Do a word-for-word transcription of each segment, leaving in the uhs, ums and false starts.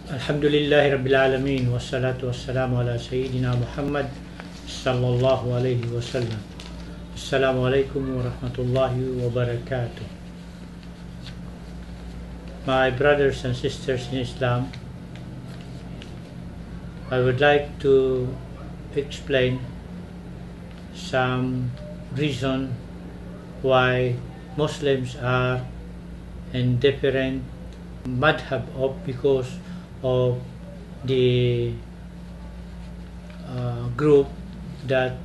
Alhamdulillahi Rabbil Alamin, wassalatu wassalamu ala Sayyidina Muhammad sallallahu alayhi wa sallam. Assalamu alaikum wa rahmatullahi wa barakatuh. My brothers and sisters in Islam, I would like to explain some reason why Muslims are in different madhab of because of the uh, group that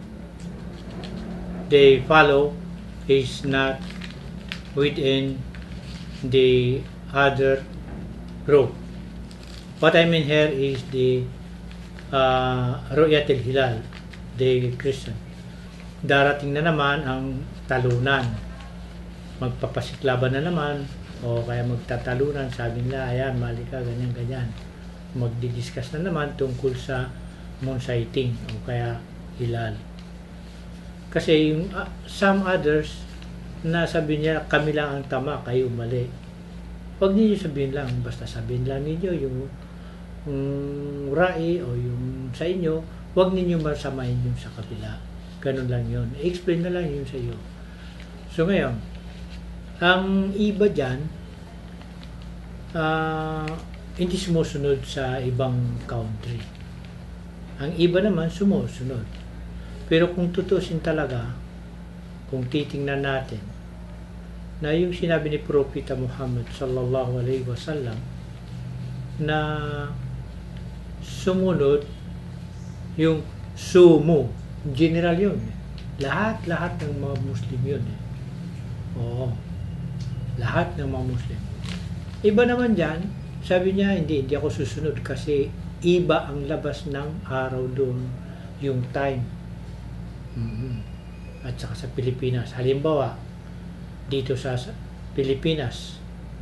they follow is not within the other group. What I mean here is the uh, Ru'yat al-Hilal, the Christian. Darating na naman ang talunan, magpapasiklaban na naman, o kaya magtatalunan, sabi nila, ayan, mali ka, ganyan, ganyan. Magdidiscuss na naman tungkol sa moon sighting o kaya hilal. Kasi yung, uh, some others, na sabi niya, kami lang ang tama, kayo mali. Huwag niyo sabihin lang, basta sabihin lang ninyo yung, yung rai o yung sa inyo, huwag ninyo masamahin yung sa kabila. Ganun lang yun. I-explain na lang yun sa iyo. So ngayon, ang iba dyan, uh, hindi sumusunod sa ibang country. Ang iba naman sumusunod. Pero kung tutusin talaga, kung titingnan natin, na yung sinabi ni Propeta Muhammad sallallahu alaihi wasallam na sumunod yung sumo, general yun. Lahat-lahat ng mga Muslim yun. Eh. Oo. Lahat ng mga Muslim. Iba naman dyan, sabi niya, hindi, hindi ako susunod kasi iba ang labas ng araw doon, yung time. Mm-hmm. At saka sa Pilipinas. Halimbawa, dito sa Pilipinas,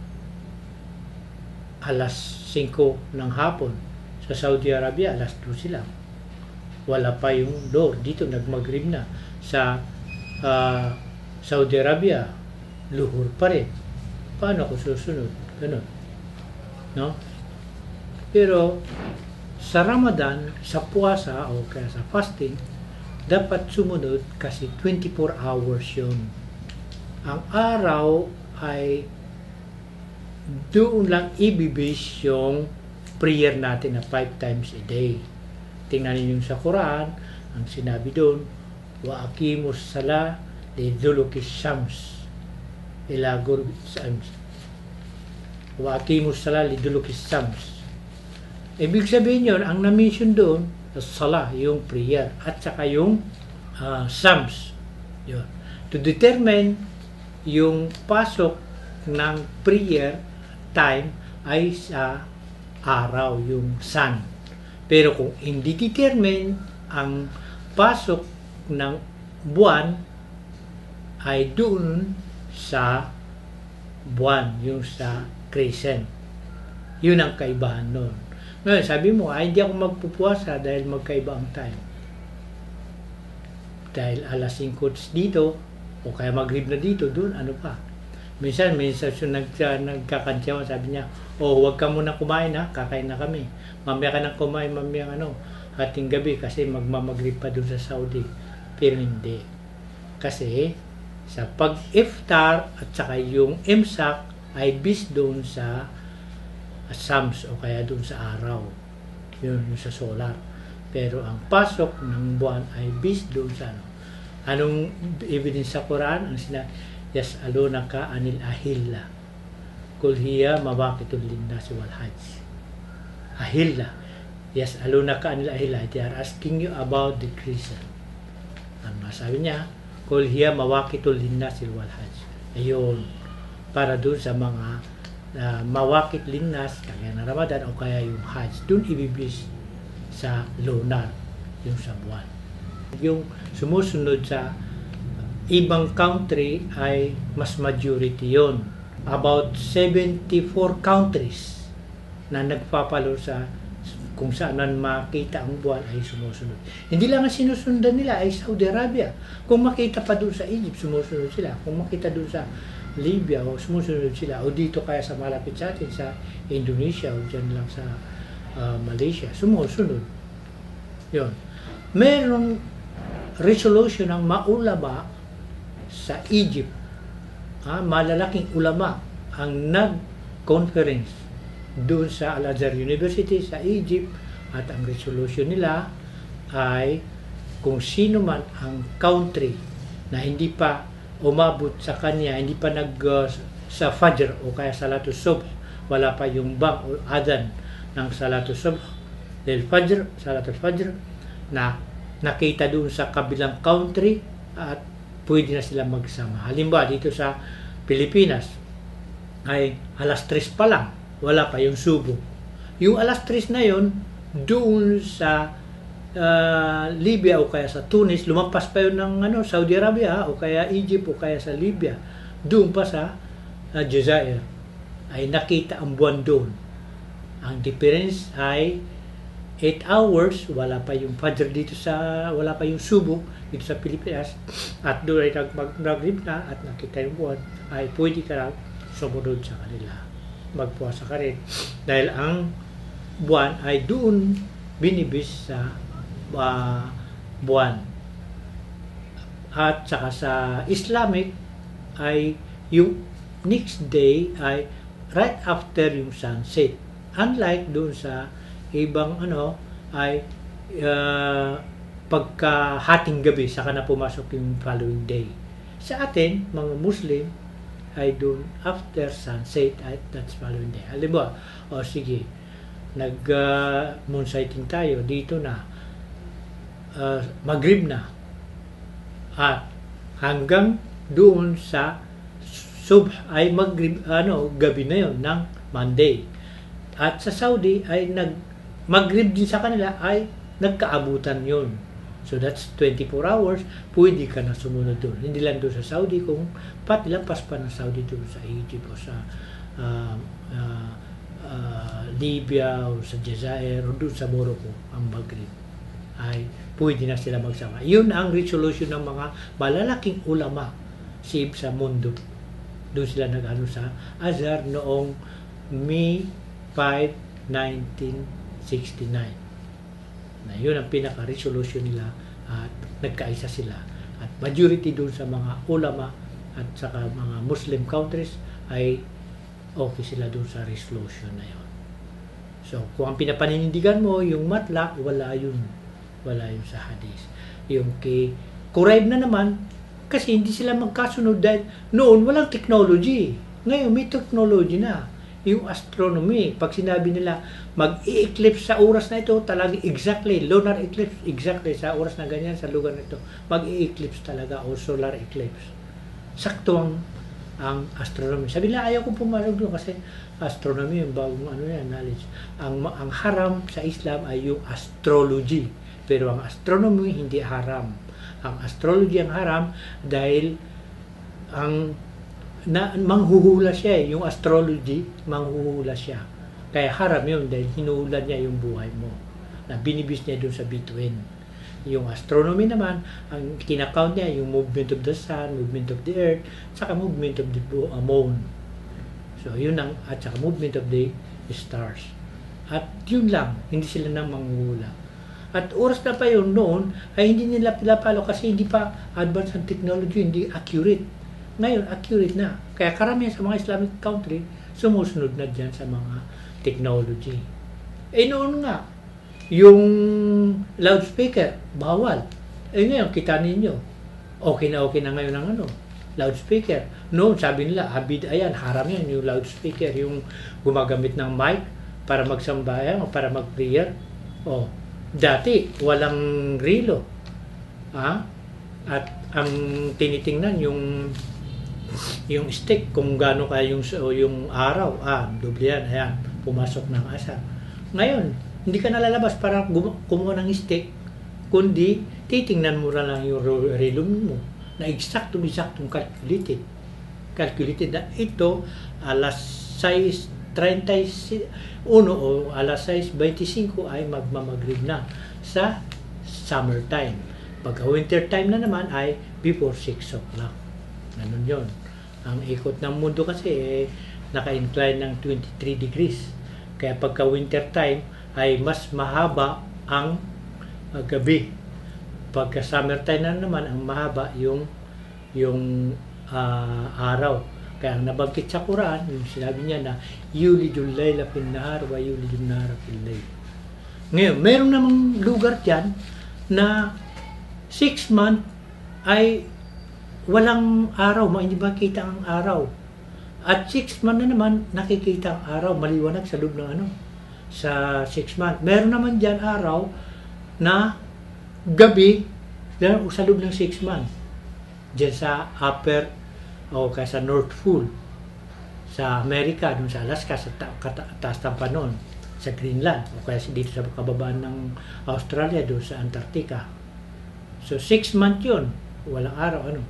alas singko ng hapon. Sa Saudi Arabia, alas dos sila. Wala pa yung door. Dito, nagmagrib na. Sa uh, Saudi Arabia, luhur pa rin. Paano ako susunod? Ganun. No? Pero sa Ramadan, sa puwasa o kaya sa fasting, dapat sumunod kasi twenty-four hours yun. Ang araw ay doon lang ibibase yung prayer natin na five times a day. Tingnan niyo sa Quran, ang sinabi doon, wa aqimus salah liduluki syams ila ghurbi syams wa aqimus salah liduluki syams. Ibig sabihin yun, ang na-mention doon, salah, yung prayer, at saka yung uh, syams. Yun. To determine yung pasok ng prayer time ay sa araw, yung sun. Pero kung hindi determine ang pasok ng buwan ay doon sa buwan, yung sa crescent. Yun ang kaibahan nun. Ngayon, sabi mo, ay hindi ako magpupuwasa dahil magkaiba ang time. Dahil alas singko dito, o kaya magrib na dito, doon, ano pa. Minsan, minsan yung nag, nagkakantyawan, sabi niya, oh, huwag ka muna kumain ha, kakain na kami. Mamaya ka nang kumain, mamaya ano, hating gabi, kasi magmamagrib pa doon sa Saudi. Pero hindi. Kasi, sa pag-iftar at saka yung imsak ay based doon sa syams o kaya doon sa araw. Yun, yung sa solar. Pero ang pasok ng buwan ay based doon sa ano. Anong evidence sa Quran? Ang sinabi, yas'alunaka anil ahilla. Kul hiya mawaqitul linnasi wal hajj. Ahilla. Yas'alunaka anil ahilla. They are asking you about the crescent. Ang sabi niya, kul hiya mawaqitul linnasi wal hajj. Ayun. Para doon sa mga uh, mawaqit linnas, kaya na Ramadan o kaya yung hajj. Doon ibibis sa lunar, yung sa buwan. Yung sumusunod sa ibang country ay mas majority yon. About seventy-four countries na nagpapalo sa kung saan man makita ang buwan ay sumusunod. Hindi lang ang sinusundan nila ay Saudi Arabia. Kung makita pa doon sa Egypt, sumusunod sila. Kung makita doon sa Libya o sumusunod sila o dito kaya sa malapit sa atin sa Indonesia o dyan lang sa uh, Malaysia, sumusunod. Yun. Merong resolution ng maulama sa Egypt. Ah, malalaking ulama ang nag-conference doon sa Al-Azhar University sa Egypt at ang resolution nila ay kung sino man ang country na hindi pa umabot sa kanya, hindi pa nag uh, sa Fajr o kaya Salatul Subh, wala pa yung bang o adhan ng Salatul Subh del Fajr, Salatul Fajr, na nakita doon sa kabilang country at pwede na sila magsama. Halimbawa dito sa Pilipinas ay alas tres pa lang, wala pa yung subo. Yung alas tres na yon doon sa uh, Libya o kaya sa Tunis, lumampas pa yun ng ano, Saudi Arabia o kaya Egypt o kaya sa Libya. Doon pa sa uh, Jazair ay nakita ang buwan doon. Ang difference ay eight hours, wala pa yung Fajr dito sa, wala pa yung subo dito sa Pilipinas, at doon ay nag-maghrib na at nakita yung buwan, ay pwede ka lang sumunod sa kanila, magpuasa ka rin, dahil ang buwan ay doon binibis sa uh, buwan. At saka sa Islamic ay yung next day ay right after yung sunset, unlike doon sa ibang ano ay uh, pagka hating gabi saka na pumasok yung following day. Sa atin, mga Muslim, ay doon after sunset at that's following day. Halimbawa, o sige, nag uh, moon sighting tayo dito na uh, maghrib na at hanggang doon sa subh ay maghrib, ano, gabi na yon ng Monday. At sa Saudi ay nag maghrib din sa kanila ay nagkaabutan yon. So that's twenty-four hours, pwede ka na sumunod doon. Hindi lang doon sa Saudi, kung pati lampas pa ng Saudi doon sa Egypt o sa uh, uh, uh, Libya o sa Jazair o doon sa Morocco, ang maghrib ay pwede na sila magsama. Yun ang resolution ng mga malalaking ulama sib sa mundo. Doon sila nag-ano sa Azhar noong May fifth, nineteen sixty-nine. Na yun ang pinaka-resolution nila at nagkaisa sila. At majority doon sa mga ulama at saka mga Muslim countries ay okay sila doon sa resolution na yun. So, kung ang pinapaninindigan mo, yung matlak, wala yun. Wala yun sa hadith. Yung kay Quraib na naman, kasi hindi sila magkasunod dahil noon walang technology. Ngayon may technology na. Yung astronomy, pag sinabi nila mag-i-eclipse sa oras na ito, talaga exactly, lunar eclipse, exactly sa oras na ganyan sa lugar na ito, mag-i-eclipse talaga o solar eclipse. Sakto ang, ang astronomy. Sabi nila, ayaw ko pumasok doon kasi astronomy, yung bagong ano yan, knowledge. Ang, ang haram sa Islam ay yung astrology. Pero ang astronomy hindi haram. Ang astrology ang haram dahil ang na manghuhula siya eh. Yung astrology, manghuhula siya. Kaya haram yun dahil hinuhula niya yung buhay mo. Na binibis niya doon sa between. Yung astronomy naman, ang kinakount niya yung movement of the sun, movement of the earth, saka movement of the uh, moon. So yun ang, at saka movement of the stars. At yun lang, hindi sila nang manghuhula. At oras na pa yun noon, ay hindi nila pinapalo kasi hindi pa advanced ang technology, hindi accurate. Ngayon, accurate na. Kaya karamihan sa mga Islamic country, sumusunod na dyan sa mga technology. Eh noon nga, yung loudspeaker, bawal. Eh ngayon, kita ninyo, okay na okay na ngayon ang ano, loudspeaker. Noon, sabi nila, habid, ayan, haram yan, yung loudspeaker, yung gumagamit ng mic para magsambayan o para mag-prayer. O, dati, walang relo. Ha? At ang tinitingnan, yung yung stick, kung gaano kaya yung, yung araw, ah, doble yan, ayan, pumasok ng asar. Ngayon, hindi ka nalalabas para kumuha ng stick, kundi titingnan mo lang yung relo mo, na exactong-exactong calculated. Calculated na ito, alas sais thirty-one o alas sais twenty-five ay magmamagrib na sa summertime. Pagka winter time na naman ay before six o'clock. Ganun yun. Ang ikot ng mundo kasi eh, naka-incline ng twenty-three degrees. Kaya pagka winter time ay mas mahaba ang uh, gabi. Pagka summer time na naman, ang mahaba yung yung uh, araw. Kaya ang nabanggit sa Quran, yung sinabi niya na yulijul layla fil nahar wa yulijul nahara fil layl. Ngayon, meron namang lugar dyan na six month ay walang araw, hindi makikita ang araw. At six month na naman, nakikita ang araw, maliwanag sa loob ng ano, sa six month. Meron naman dyan araw na gabi sa loob ng six month. Diyan sa upper o kaya sa North Pole, sa Amerika, dun sa Alaska, sa ta- kata- taas ng panon, sa Greenland, o kaya dito sa kababaan ng Australia, doon sa Antarctica. So, six month yun. Walang araw, ano.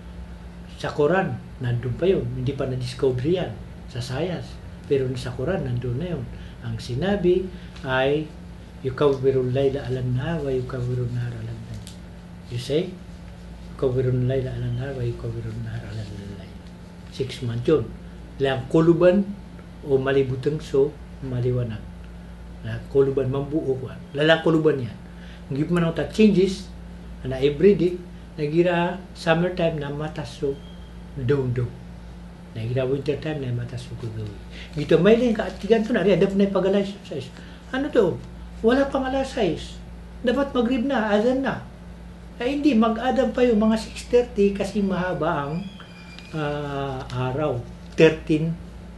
Sa Quran, nandun pa yun. Hindi pa na-discover yan sa science. Pero sa Quran, nandun na yun. Ang sinabi ay, yukawwirul layla alan nahar wa yukawwirun nahar alan layl. You say, yukawwirun layla alan nahar wa yukawwirun nahar alan layl. Six month yun. Lang kuluban o malibutang so, maliwanag. Kuluban, mambuo ko. Lalang kuluban yan. Ngip man ta changes, na everyday, nagira summertime na mataso doon doon. Nagira winter time na mataso ko doon. Gito may lang kaatigan to na rin. Dapat na pag alas sais. Ano to? Wala pang alas sais. Dapat mag-rib na, adan na. Ay hindi, mag-adan pa yung mga six thirty kasi mahaba ang uh, araw. thirteen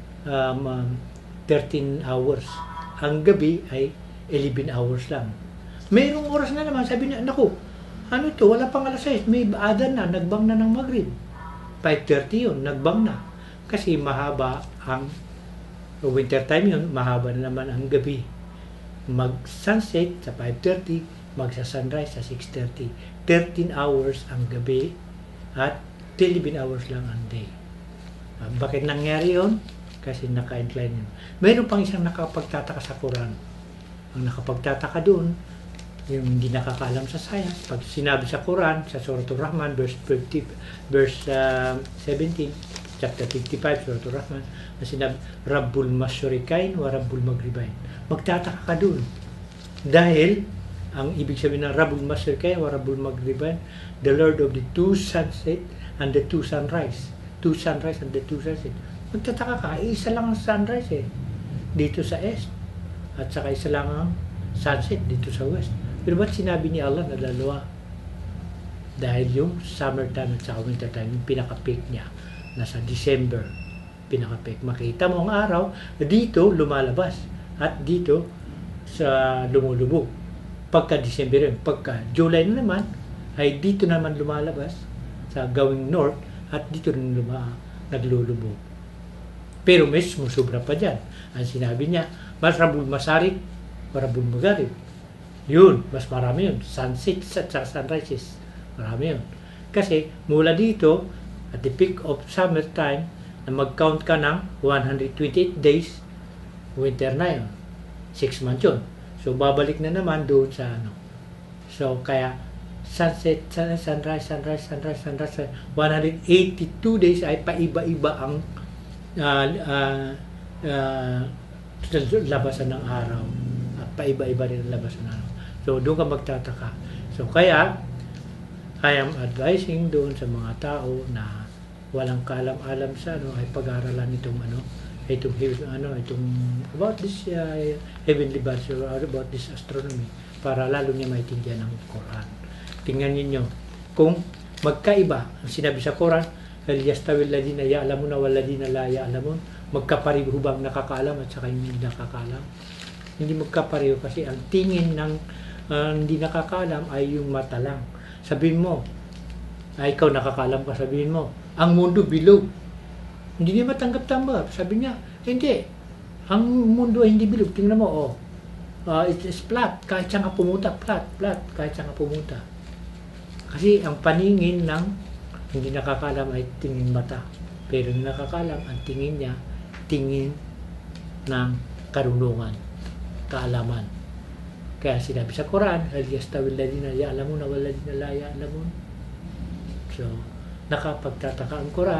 um, thirteen hours. Ang gabi ay eleven hours lang. Mayroong oras na naman, sabi niya, naku, ano to, wala pang alas sais, may adan na, nagbang na ng Maghrib. five thirty yun, nagbang na. Kasi mahaba ang winter time yun, mahaba na naman ang gabi. Mag-sunset sa five thirty, magsa-sunrise sa six thirty. thirteen hours ang gabi at eleven hours lang ang day. Uh, bakit nangyari yun? Kasi naka-incline yun. Mayroon pang isang nakapagtataka sa Quran. Ang nakapagtataka doon, yung hindi nakakaalam sa science, pag sinabi sa Quran, sa Suratul Rahman, verse fifty, verse uh, seventeen, chapter fifty-five, Suratul Rahman, na sinabi, Rabbul Masyurikain wa Rabbul Maghribain. Magtataka ka doon. Dahil, ang ibig sabihin ng Rabbul Masyurikain wa Rabbul Maghribain, the Lord of the two sunset and the two sunrise. Two sunrise and the two sunset. Magtataka ka, isa lang ang sunrise eh, dito sa east. At saka isa lang ang sunset dito sa west. Pero ba't sinabi ni Allah na dalawa? Dahil yung summertime at saka wintertime, yung pinaka-peak niya, nasa December, pinaka-peak. Makita mo ang araw, dito lumalabas, at dito sa lumulubog. Pagka December yun, pagka July na naman, ay dito naman lumalabas, sa gawing north, at dito rin luma, naglulubog. Pero mismo, sobra pa dyan. Ang sinabi niya, mas Rabbul Masarik, Rabbul Magharib. Yun, mas marami yun. Sunset at sunrises. Marami yun. Kasi mula dito, at the peak of summertime, na mag-count ka ng one hundred twenty-eight days, winter na yun. Six months yun. So, babalik na naman doon sa ano. So, kaya, sunset, sunrise, sunrise, sunrise, sunrise, one hundred eighty-two days ay paiba-iba ang uh, uh, uh, labasan ng araw. At paiba-iba rin ang labasan ng araw. So, doon ka magtataka. So, kaya, I am advising doon sa mga tao na walang kaalam-alam sa ano, ay pag-aaralan itong ano, itong, ano, itong, about this uh, heavenly bodies or about this astronomy para lalo niya maintindihan ng Quran. Tingnan niyo kung magkaiba, ang sinabi sa Quran, hal yastawi alladhina ya'lamuna wal ladina la ya'lamun, magkapareho bang nakakaalam at saka hindi nakakaalam? Hindi magkapareho kasi ang tingin ng uh, hindi nakakaalam ay yung mata lang. Sabihin mo, ay ikaw nakakaalam ka, sabihin mo, ang mundo bilog. Hindi niya matanggap-tanggap. Sabi niya, hindi. Ang mundo ay hindi bilog. Tingnan mo, oh. Uh, it is flat. Kahit siya nga pumunta, flat, flat. Kahit siya nga pumunta. Kasi ang paningin ng hindi nakakaalam ay tingin mata. Pero yung nakakaalam, ang tingin niya, tingin ng karunungan, kaalaman. Kaya sinabi sa Quran, hal yastawi alladhina ya'lamuna wal ladina la ya'lamun. So, nakapagtataka ang Quran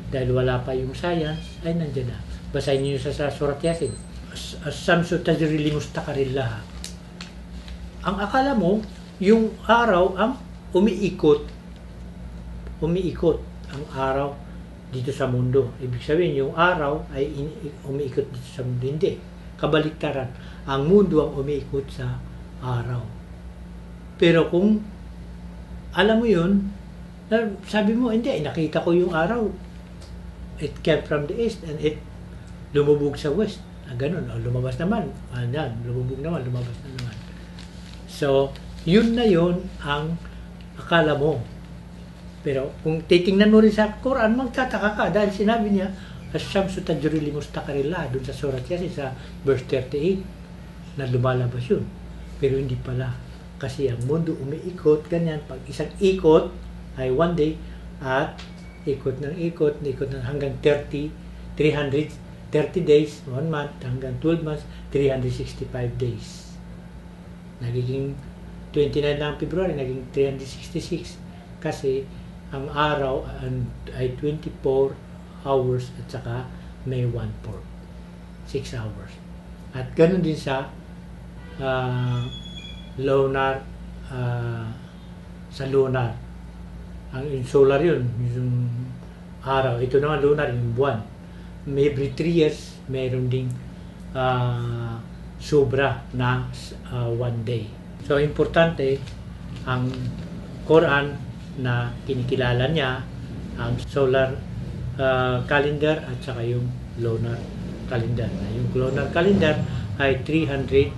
dahil wala pa yung science, ay nandiyan na. Basahin niyo sa, sa Surat Yasin. As-samsu tajri li mustaqarrillah. Ang akala mo, yung araw ang umiikot. Umiikot ang araw dito sa mundo. Ibig sabihin, yung araw ay umiikot dito sa mundo. Hindi. Kabaliktaran. Ang mundo ang umiikot sa araw. Pero kung alam mo yun, sabi mo, hindi, nakita ko yung araw. It came from the east and it lumubog sa west. Ah, ganun. O, lumabas naman. Ah, yan, lumubog naman, lumabas na naman. So, yun na yun ang akala mo. Pero kung titingnan mo rin sa Quran, magtataka ka dahil sinabi niya, As-shamsu tajri li mustaqarrillah doon sa Surat Yasin sa verse thirty-eight na lumalabas yun. Pero hindi pala. Kasi ang mundo umiikot, ganyan. Pag isang ikot ay one day at ikot ng ikot, ikot ng hanggang thirty, three hundred thirty days, one month, hanggang twelve months, three hundred sixty-five days. Nagiging twenty-nine lang February, naging three hundred sixty-six. Kasi ang araw ay twenty-four hours at saka may one-fourth. six hours. At ganun din sa uh, lunar, uh, sa lunar. Ang solar yun, yung araw. Ito naman lunar, yung buwan. Every three years, mayroon ding uh, sobra na uh, one day. So, importante ang Quran na kinikilala niya ang solar uh, calendar at saka yung lunar calendar. Yung lunar calendar ay three hundred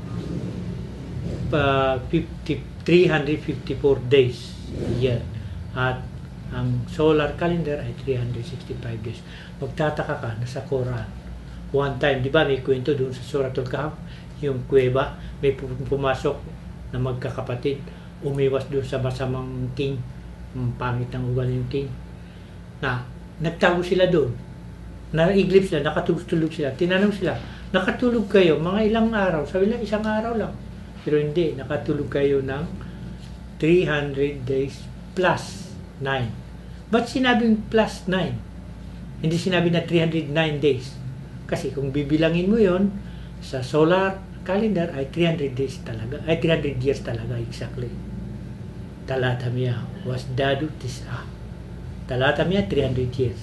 fifty, three hundred fifty-four days a year. At ang solar calendar ay three hundred sixty-five days. Magtataka ka na sa Quran. One time, di ba, may kwento doon sa Suratul Kahf, yung kuweba, may pumasok na magkakapatid, umiwas doon sa masamang king, pangit ng ugali yung king, na nagtago sila doon, na-iglip sila, nakatulog sila, tinanong sila, nakatulog kayo mga ilang araw, sabi lang isang araw lang, pero hindi, nakatulog kayo ng three hundred days plus nine. Ba't sinabing plus nine? Hindi sinabi na three hundred nine days. Kasi kung bibilangin mo yon sa solar calendar ay three hundred days talaga, ay three hundred years talaga, exactly. Talatamiya was dadu tis'a. Talatamiya, three hundred years.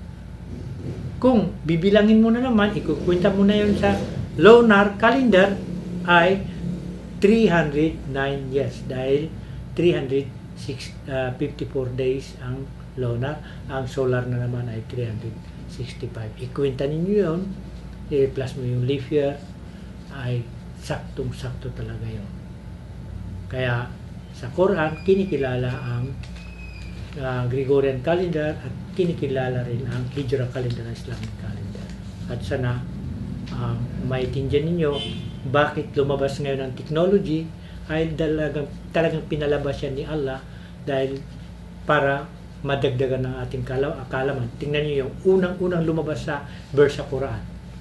Kung bibilangin mo na naman, ikukwenta mo na yon sa lunar calendar ay three hundred nine years dahil three hundred fifty-four days ang lunar, ang solar na naman ay three hundred sixty-five. Ikwenta ninyo yun, i-plus mo yung leap year, ay saktong-sakto talaga yun. Kaya sa Quran, kinikilala ang uh, Gregorian calendar at kinikilala rin ang Hijra calendar, ang Islamic calendar. At sana uh, maitindihan ninyo bakit lumabas ngayon ang technology ay talagang, talagang pinalabas yan ni Allah dahil para madagdagan ng ating kaalaman. Tingnan niyo yung unang-unang lumabas sa verse sa Quran.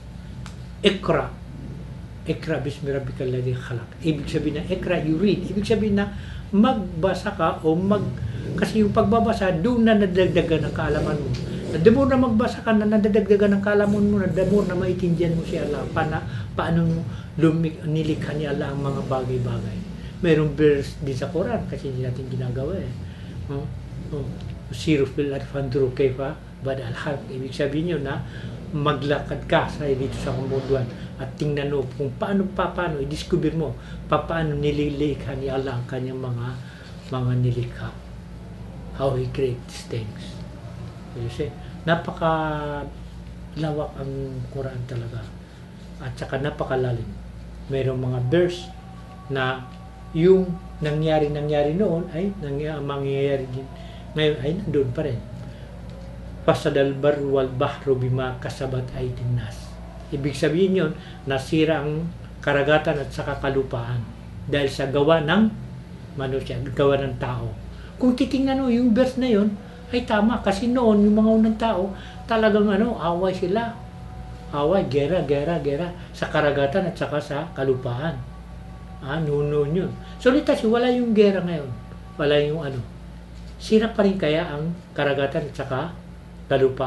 Ikra. Ikra bismi rabbikal ladzi khalaq. Ibig sabihin na ikra, you read. Ibig sabihin na magbasa ka o mag... Kasi yung pagbabasa, doon na nadagdagan ng kaalaman mo. The more na magbasa ka na nadagdagan ng kaalaman mo, the more na maitindihan mo si Allah. Paano, paano lumik, nilikha ni Allah ang mga bagay-bagay. Mayroong verse din sa Quran kasi hindi natin ginagawa eh. Oh, oh. Siruf bil arfandru kayfa badal hal. Ibig sabihin nyo na maglakad ka sa dito sa kumunduan at tingnan mo kung paano pa paano i-discover mo paano nililikha ni Allah ang kanyang mga mga nilikha. How He creates things. You see, napaka lawak ang Quran talaga at saka napakalalim. Mayroong mga verse na yung nangyari-nangyari noon ay nangyari, mangyayari din ngayon ay nandun pa rin. Fasadal barru wal bahru bima kasabat aydin nas. Ibig sabihin yun, nasira ang karagatan at saka kalupaan dahil sa gawa ng manusia, gawa ng tao. Kung titingnan mo yung verse na yun, ay tama kasi noon yung mga unang tao talagang ano, away sila. Away, gera, gera, gera sa karagatan at saka sa kalupaan. Ah, noon yun. So, litas, wala yung gera ngayon. Wala yung ano. Sira pa rin kaya ang karagatan at saka kalupaan?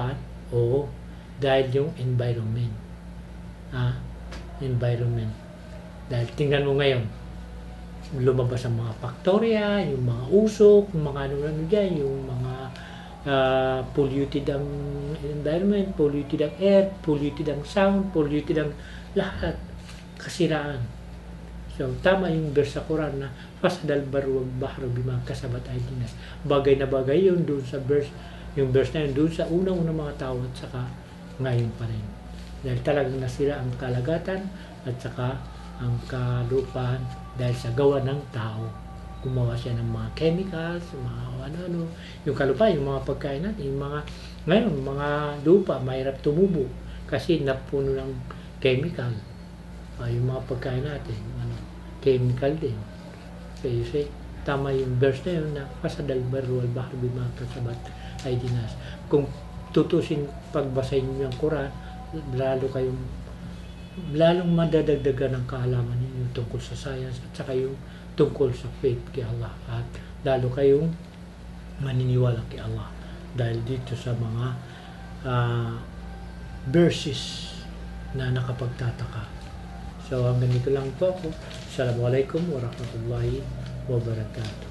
Oo, dahil yung environment. Ah, environment. Dahil tingnan mo ngayon, lumabas ang mga faktorya, yung mga usok, yung mga ano-ano dyan, yung mga uh, polluted ang environment, polluted ang air, polluted ang sound, polluted ang lahat, kasiraan. So, tama yung verse sa Quran na fasadal baru bahru bima kasabat aydinas. Bagay na bagay yun doon sa verse, yung verse na yun doon sa unang-unang mga tao at saka ngayon pa rin. Dahil talagang nasira ang kalagatan at saka ang kalupaan dahil sa gawa ng tao. Gumawa siya ng mga chemicals, mga ano-ano. Yung kalupaan, yung mga pagkain natin, yung mga, ngayon, mga lupa, mahirap tumubo kasi napuno ng chemical. Uh, yung mga pagkain natin, ano, chemical din. So you say, tama yung verse na yun na fasadal baru al bahru bima kasabat aydinas. Kung tutusin pagbasahin niyo yung Quran, lalo kayong lalong madadagdagan ang kaalaman ninyo tungkol sa science at saka yung tungkol sa faith kay Allah at lalo kayong maniniwala kay Allah dahil dito sa mga uh, verses na nakapagtataka. So hanggang dito lang po ako. Assalamualaikum warahmatullahi wabarakatuh.